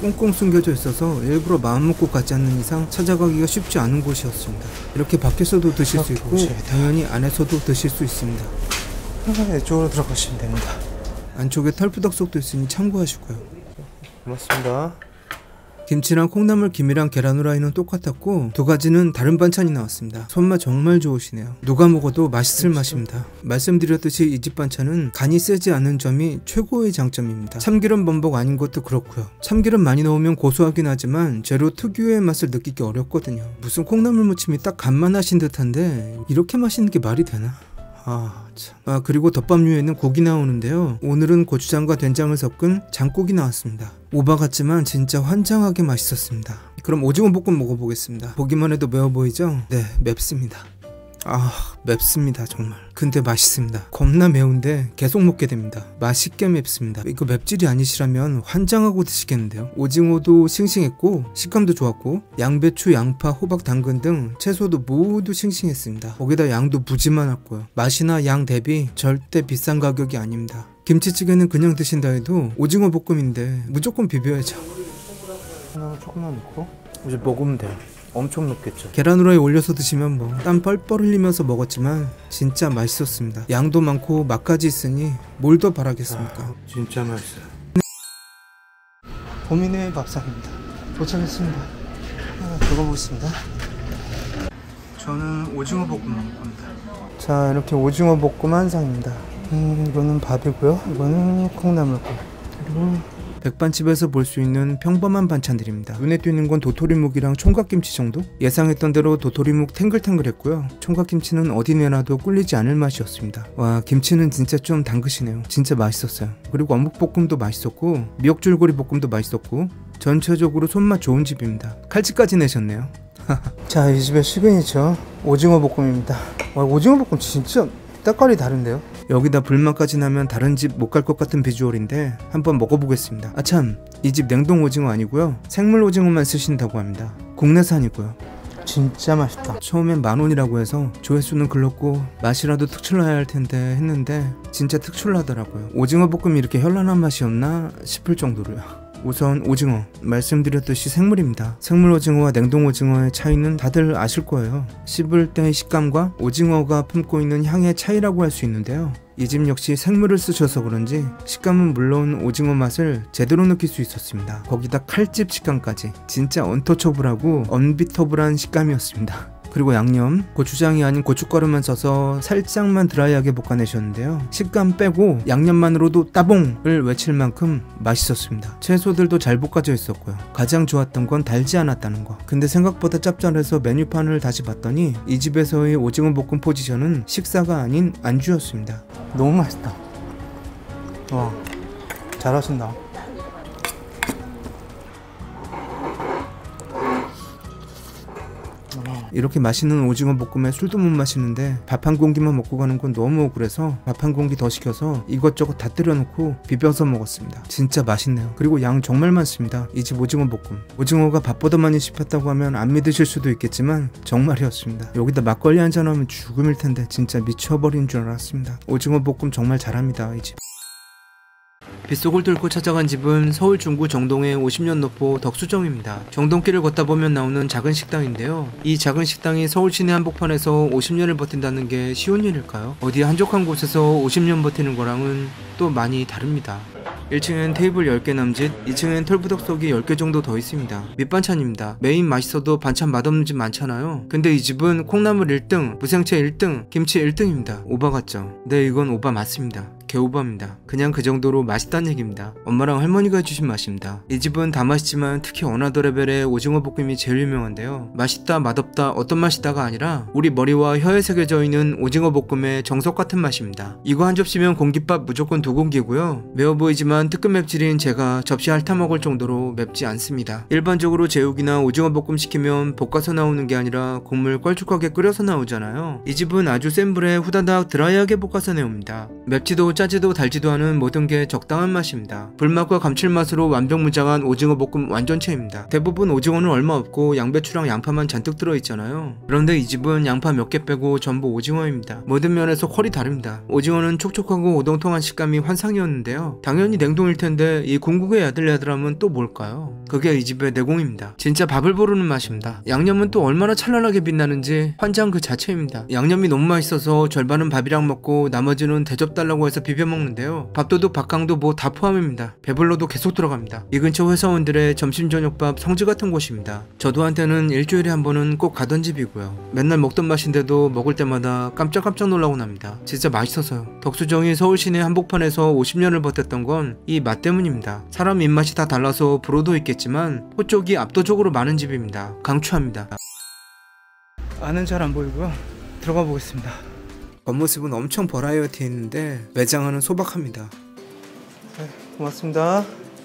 꽁꽁 숨겨져 있어서 일부러 마음 먹고 가지 않는 이상 찾아가기가 쉽지 않은 곳이었습니다. 이렇게 밖에서도 드실 수 있고 당연히 안에서도 드실 수 있습니다. 이쪽으로 들어가시면 됩니다. 안쪽에 털푸덕속도 있으니 참고하시고요. 고맙습니다. 김치랑 콩나물 김이랑 계란 후라이는 똑같았고 두 가지는 다른 반찬이 나왔습니다. 손맛 정말 좋으시네요. 누가 먹어도 맛있을 맛입니다. 말씀드렸듯이 이 집 반찬은 간이 세지 않은 점이 최고의 장점입니다. 참기름 범벅 아닌 것도 그렇고요. 참기름 많이 넣으면 고소하긴 하지만 재료 특유의 맛을 느끼기 어렵거든요. 무슨 콩나물 무침이 딱 간만 하신 듯한데 이렇게 맛있는 게 말이 되나? 그리고 덮밥류에는 국이 나오는데요. 오늘은 고추장과 된장을 섞은 장국이 나왔습니다. 오바 같지만 진짜 환장하게 맛있었습니다. 그럼 오징어 볶음 먹어보겠습니다. 보기만 해도 매워 보이죠? 네, 맵습니다. 맵습니다 정말. 근데 맛있습니다. 겁나 매운데 계속 먹게 됩니다. 맛있게 맵습니다. 이거 맵찔이 아니시라면 환장하고 드시겠는데요. 오징어도 싱싱했고 식감도 좋았고 양배추, 양파, 호박, 당근 등 채소도 모두 싱싱했습니다. 거기다 양도 무지만했고요. 맛이나 양 대비 절대 비싼 가격이 아닙니다. 김치찌개는 그냥 드신다 해도 오징어 볶음인데 무조건 비벼야죠. 하나 조금만 넣고 이제 먹으면 돼요. 엄청 높겠죠. 계란 후라이 올려서 드시면 뭐 땀 뻘뻘 흘리면서 먹었지만 진짜 맛있었습니다. 양도 많고 맛까지 있으니 뭘 더 바라겠습니까? 진짜 맛있어요. 보민의 밥상입니다. 도착했습니다. 먹어보겠습니다. 저는 오징어 볶음 먹을 겁니다. 자, 이렇게 오징어 볶음 한 상입니다. 이거는 밥이고요. 이거는 콩나물국. 그리고 백반집에서 볼 수 있는 평범한 반찬들입니다. 눈에 띄는 건 도토리묵이랑 총각김치 정도? 예상했던 대로 도토리묵 탱글탱글했고요. 총각김치는 어디 내놔도 꿀리지 않을 맛이었습니다. 와, 김치는 진짜 좀 담그시네요. 진짜 맛있었어요. 그리고 어묵볶음도 맛있었고 미역줄거리 볶음도 맛있었고 전체적으로 손맛 좋은 집입니다. 칼집까지 내셨네요. 자, 이 집의 시그니처 오징어 볶음입니다. 와, 오징어 볶음 진짜 색깔이 다른데요? 여기다 불맛까지 나면 다른 집 못 갈 것 같은 비주얼인데 한번 먹어보겠습니다. 아참, 이 집 냉동 오징어 아니고요. 생물 오징어만 쓰신다고 합니다. 국내산이고요. 진짜 맛있다. 처음엔 10,000원이라고 해서 조회수는 글렀고 맛이라도 특출나야 할 텐데 했는데 진짜 특출나더라고요. 오징어 볶음이 이렇게 현란한 맛이었나 싶을 정도로요. 우선 오징어, 말씀드렸듯이 생물입니다. 생물 오징어와 냉동 오징어의 차이는 다들 아실 거예요. 씹을 때의 식감과 오징어가 품고 있는 향의 차이라고 할 수 있는데요. 이 집 역시 생물을 쓰셔서 그런지 식감은 물론 오징어 맛을 제대로 느낄 수 있었습니다. 거기다 칼집 식감까지 진짜 언터처블하고 언비터블한 식감이었습니다. 그리고 양념, 고추장이 아닌 고춧가루만 써서 살짝만 드라이하게 볶아내셨는데요. 식감 빼고 양념만으로도 따봉을 외칠 만큼 맛있었습니다. 채소들도 잘 볶아져 있었고요. 가장 좋았던 건 달지 않았다는 거. 근데 생각보다 짭짤해서 메뉴판을 다시 봤더니 이 집에서의 오징어 볶음 포지션은 식사가 아닌 안주였습니다. 너무 맛있다. 와, 잘하신다. 이렇게 맛있는 오징어 볶음에 술도 못 마시는데 밥 한 공기만 먹고 가는 건 너무 억울해서 밥 한 공기 더 시켜서 이것저것 다 때려놓고 비벼서 먹었습니다. 진짜 맛있네요. 그리고 양 정말 많습니다. 이 집 오징어 볶음. 오징어가 밥보다 많이 씹혔다고 하면 안 믿으실 수도 있겠지만 정말이었습니다. 여기다 막걸리 한잔 하면 죽음일 텐데 진짜 미쳐버린 줄 알았습니다. 오징어 볶음 정말 잘합니다. 이 집. 빗속을 뚫고 찾아간 집은 서울 중구 정동의 50년 노포 덕수정입니다. 정동길을 걷다 보면 나오는 작은 식당인데요. 이 작은 식당이 서울 시내 한복판에서 50년을 버틴다는 게 쉬운 일일까요? 어디 한적한 곳에서 50년 버티는 거랑은 또 많이 다릅니다. 1층엔 테이블 10개 남짓, 2층엔 털부덕석이 10개 정도 더 있습니다. 밑반찬입니다. 메인 맛있어도 반찬 맛없는 집 많잖아요. 근데 이 집은 콩나물 1등, 무생채 1등, 김치 1등입니다. 오바 같죠? 네, 이건 오바 맞습니다. 개오바입니다. 그냥 그 정도로 맛있다는 얘기입니다. 엄마랑 할머니가 해주신 맛입니다. 이 집은 다 맛있지만 특히 어나더 레벨의 오징어 볶음이 제일 유명한데요. 맛있다 맛없다 어떤 맛이다가 아니라 우리 머리와 혀에 새겨져 있는 오징어 볶음의 정석 같은 맛입니다. 이거 한 접시면 공깃밥 무조건 2공기고요. 매워 보이지만 특급 맵찔인 제가 접시 핥아 먹을 정도로 맵지 않습니다. 일반적으로 제육이나 오징어 볶음 시키면 볶아서 나오는 게 아니라 국물 걸쭉하게 끓여서 나오잖아요. 이 집은 아주 센 불에 후다닥 드라이하게 볶아서 내옵니다. 맵지도 짜지 짜지도 달지도 않은 모든 게 적당한 맛입니다. 불맛과 감칠맛으로 완벽무장한 오징어 볶음 완전체입니다. 대부분 오징어는 얼마 없고 양배추랑 양파만 잔뜩 들어있잖아요. 그런데 이 집은 양파 몇 개 빼고 전부 오징어입니다. 모든 면에서 퀄이 다릅니다. 오징어는 촉촉하고 오동통한 식감이 환상이었는데요. 당연히 냉동일 텐데 이 궁극의 야들야들함은 또 뭘까요? 그게 이 집의 내공입니다. 진짜 밥을 부르는 맛입니다. 양념은 또 얼마나 찬란하게 빛나는지 환장 그 자체입니다. 양념이 너무 맛있어서 절반은 밥이랑 먹고 나머지는 대접 달라고 해서 비벼 먹는데요. 밥도둑 박강도 뭐 다 포함입니다. 배불러도 계속 들어갑니다. 이 근처 회사원들의 점심 저녁밥 성지 같은 곳입니다. 저도한테는 일주일에 한 번은 꼭 가던 집이고요. 맨날 먹던 맛인데도 먹을 때마다 깜짝깜짝 놀라고 납니다. 진짜 맛있어서요. 덕수정이 서울 시내 한복판에서 50년을 버텼던 건 이 맛 때문입니다. 사람 입맛이 다 달라서 불호도 있겠지만 호 쪽이 압도적으로 많은 집입니다. 강추합니다. 안은 잘 안 보이고요. 들어가 보겠습니다. 겉모습은 엄청 버라이어티 있는데 매장안은 소박합니다. 네, 고맙습니다.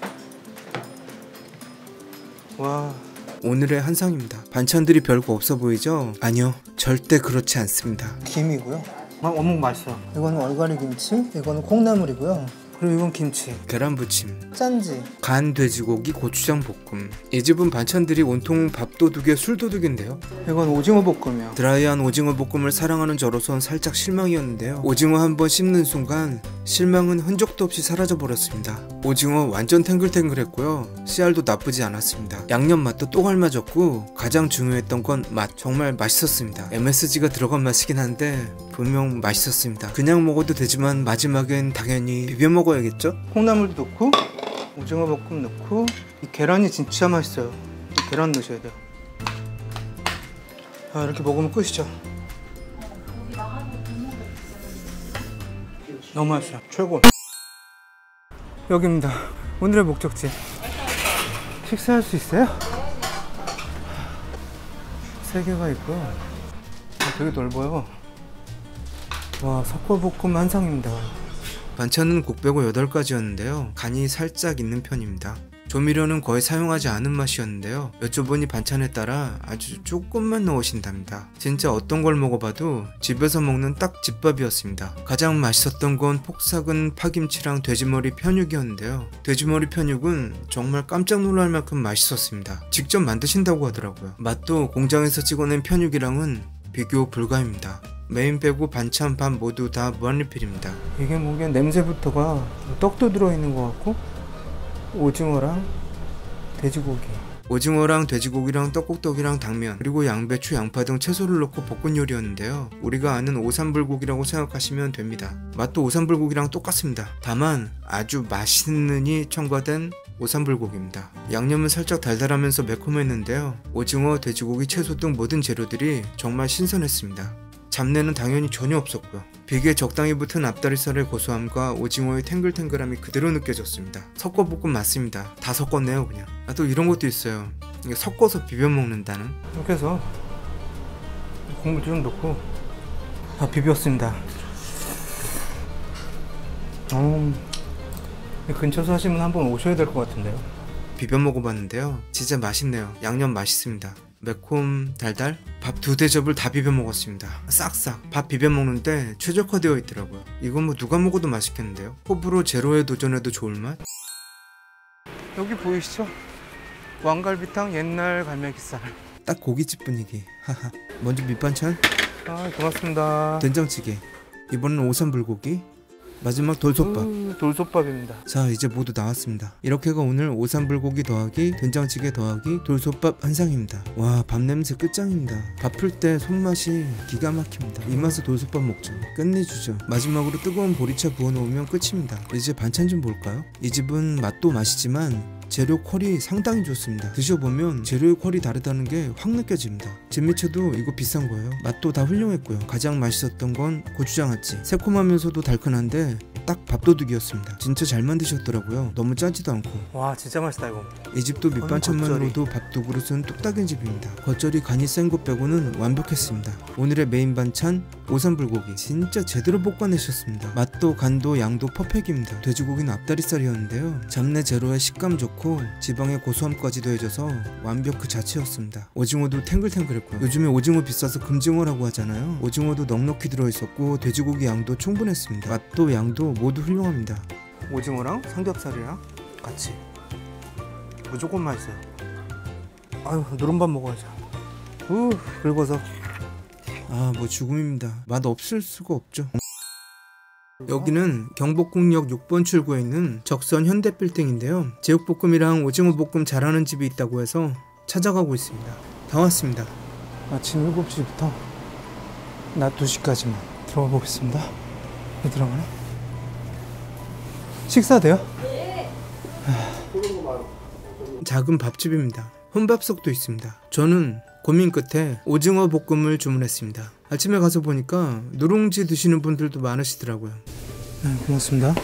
와, 오늘의 한상입니다. 반찬들이 별거 없어 보이죠? 아니요, 절대 그렇지 않습니다. 김이고요. 어묵 맛있어. 이거는 얼갈이 김치, 이거는 콩나물이고요. 그리고 이건 김치, 계란부침, 짠지, 간 돼지고기 고추장 볶음. 이 집은 반찬들이 온통 밥도둑에 술도둑인데요. 이건 오징어 볶음이요. 드라이한 오징어 볶음을 사랑하는 저로선 살짝 실망이었는데요. 오징어 한번 씹는 순간 실망은 흔적도 없이 사라져버렸습니다. 오징어 완전 탱글탱글했고요. 씨알도 나쁘지 않았습니다. 양념 맛도 또 알맞았고 가장 중요했던 건 맛. 정말 맛있었습니다. MSG가 들어간 맛이긴 한데 분명 맛있었습니다. 그냥 먹어도 되지만 마지막엔 당연히 비벼 먹어야겠죠? 콩나물도 넣고 오징어 볶음 넣고 이 계란이 진짜 맛있어요. 이 계란 넣으셔야 돼요. 아, 이렇게 먹으면 끝이죠. 너무 맛있어요. 최고. 여기입니다. 오늘의 목적지. 식사할 수 있어요? 3개가 있고요. 되게 넓어요. 와, 석고볶음 한상입니다. 반찬은 국 빼고 8가지였는데요. 간이 살짝 있는 편입니다. 조미료는 거의 사용하지 않은 맛이었는데요. 여쭤보니 반찬에 따라 아주 조금만 넣으신답니다. 진짜 어떤 걸 먹어봐도 집에서 먹는 딱 집밥이었습니다. 가장 맛있었던 건 폭삭은 파김치랑 돼지머리 편육이었는데요. 돼지머리 편육은 정말 깜짝 놀랄 만큼 맛있었습니다. 직접 만드신다고 하더라고요. 맛도 공장에서 찍어낸 편육이랑은 비교 불가입니다. 메인 빼고 반찬 밥 모두 다 무한리필입니다. 이게 뭐게 냄새부터가 떡도 들어있는 것 같고 오징어랑 돼지고기, 오징어랑 돼지고기랑 떡국떡이랑 당면 그리고 양배추, 양파 등 채소를 넣고 볶은 요리였는데요. 우리가 아는 오삼불고기라고 생각하시면 됩니다. 맛도 오삼불고기랑 똑같습니다. 다만 아주 맛있느니 첨가된 오삼불고기입니다. 양념은 살짝 달달하면서 매콤했는데요. 오징어, 돼지고기, 채소 등 모든 재료들이 정말 신선했습니다. 잡내는 당연히 전혀 없었고요. 비계에 적당히 붙은 앞다리살의 고소함과 오징어의 탱글탱글함이 그대로 느껴졌습니다. 섞어볶음 맞습니다. 다 섞었네요 그냥. 아, 또 이런 것도 있어요. 이게 섞어서 비벼 먹는다는. 이렇게 해서 국물 좀 넣고 다 비볐습니다. 근처 사시면 한번 오셔야 될 것 같은데요. 비벼 먹어봤는데요. 진짜 맛있네요. 양념 맛있습니다. 매콤 달달? 밥 2대접을 다 비벼 먹었습니다. 싹싹 밥 비벼 먹는데 최적화되어 있더라고요. 이건 뭐 누가 먹어도 맛있겠는데요. 호불호 제로에 도전해도 좋을 맛? 여기 보이시죠? 왕갈비탕 옛날 갈매기살. 딱 고깃집 분위기. 하하. 먼저 밑반찬. 아, 고맙습니다. 된장찌개. 이번엔 오삼불고기. 마지막 돌솥밥. 돌솥밥입니다. 자, 이제 모두 나왔습니다. 이렇게가 오늘 오삼불고기 더하기 된장찌개 더하기 돌솥밥 한상입니다. 와, 밥 냄새 끝장입니다. 밥 풀 때 손맛이 기가 막힙니다. 이 맛에 돌솥밥 먹죠. 끝내주죠. 마지막으로 뜨거운 보리차 부어놓으면 끝입니다. 이제 반찬 좀 볼까요? 이 집은 맛도 맛이지만 재료 퀄이 상당히 좋습니다. 드셔보면 재료의 퀄이 다르다는 게 확 느껴집니다. 진미채도 이거 비싼 거예요. 맛도 다 훌륭했고요. 가장 맛있었던 건 고추장아찌. 새콤하면서도 달큰한데 딱 밥도둑이었습니다. 진짜 잘 만드셨더라고요. 너무 짜지도 않고. 와, 진짜 맛있다 이거. 이 집도 밑반찬만으로도 밥 2그릇은 뚝딱인 집입니다. 겉절이 간이 센 것 빼고는 완벽했습니다. 오늘의 메인 반찬 오삼불고기 진짜 제대로 볶아내셨습니다. 맛도 간도 양도 퍼펙입니다. 돼지고기는 앞다리살이었는데요. 잡내 제로에 식감 좋고 지방의 고소함까지 더해져서 완벽 그 자체였습니다. 오징어도 탱글탱글했고요. 요즘에 오징어 비싸서 금징어라고 하잖아요. 오징어도 넉넉히 들어있었고 돼지고기 양도 충분했습니다. 맛도 양도 메뉴도 모두 훌륭합니다. 오징어랑 삼겹살이랑 같이 무조건 맛있어요. 아유, 누른밥 먹어야죠. 긁어서. 뭐 죽음입니다. 맛 없을 수가 없죠. 여기는 경복궁역 6번 출구에 있는 적선 현대빌딩인데요. 제육볶음이랑 오징어 볶음 잘하는 집이 있다고 해서 찾아가고 있습니다. 다 왔습니다. 아침 7시부터 낮 2시까지만 들어가 보겠습니다. 들어가나? 식사돼요? 작은 밥집입니다. 혼밥석도 있습니다. 저는 고민 끝에 오징어 볶음을 주문했습니다. 아침에 가서 보니까 누룽지 드시는 분들도 많으시더라고요. 네, 고맙습니다.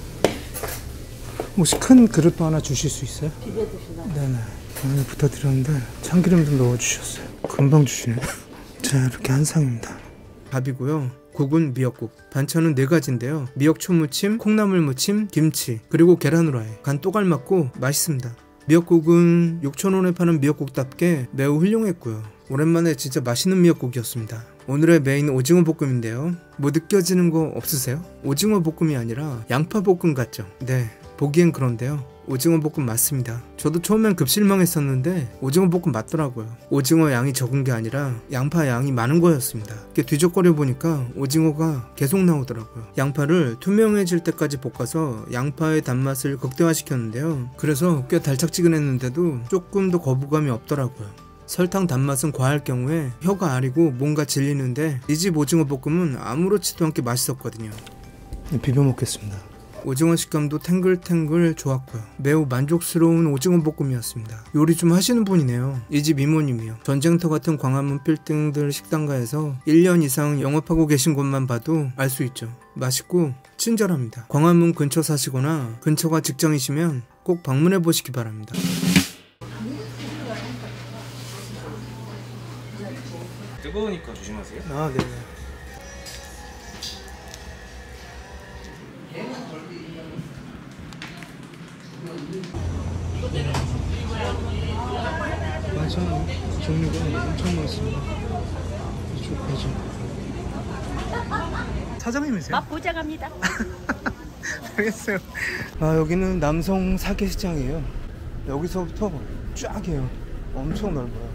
혹시 큰 그릇도 하나 주실 수 있어요? 비벼 드시나요? 네네. 오늘 부탁드렸는데 참기름 좀 넣어주셨어요. 금방 주시네. 자, 이렇게 한 상입니다. 밥이고요. 국은 미역국, 반찬은 4가지인데요. 미역 초무침, 콩나물 무침, 김치, 그리고 계란 후라이. 간 또 갈맞고 맛있습니다. 미역국은 6,000원에 파는 미역국답게 매우 훌륭했고요. 오랜만에 진짜 맛있는 미역국이었습니다. 오늘의 메인 오징어 볶음인데요. 뭐 느껴지는 거 없으세요? 오징어 볶음이 아니라 양파 볶음 같죠? 네, 보기엔 그런데요. 오징어 볶음 맞습니다. 저도 처음엔 급실망했었는데 오징어 볶음 맞더라고요. 오징어 양이 적은 게 아니라 양파 양이 많은 거였습니다. 이렇게 뒤적거려 보니까 오징어가 계속 나오더라고요. 양파를 투명해질 때까지 볶아서 양파의 단맛을 극대화시켰는데요. 그래서 꽤 달짝지근했는데도 조금 더 거부감이 없더라고요. 설탕 단맛은 과할 경우에 혀가 아리고 뭔가 질리는데 이 집 오징어 볶음은 아무렇지도 않게 맛있었거든요. 비벼 먹겠습니다. 오징어 식감도 탱글탱글 좋았고요. 매우 만족스러운 오징어 볶음이었습니다. 요리 좀 하시는 분이네요. 이 집 이모님이요. 전쟁터 같은 광화문 빌딩들 식당가에서 1년 이상 영업하고 계신 곳만 봐도 알 수 있죠. 맛있고 친절합니다. 광화문 근처 사시거나 근처가 직장이시면 꼭 방문해 보시기 바랍니다. 뜨거우니까 조심하세요. 아, 네네. 반찬 종류가 엄청 많습니다. 이쪽까지. 사장님이세요? 맛보자 갑니다. 알겠어요. 여기는 남성 사계시장이에요. 여기서부터 쫙이에요. 엄청 넓어요.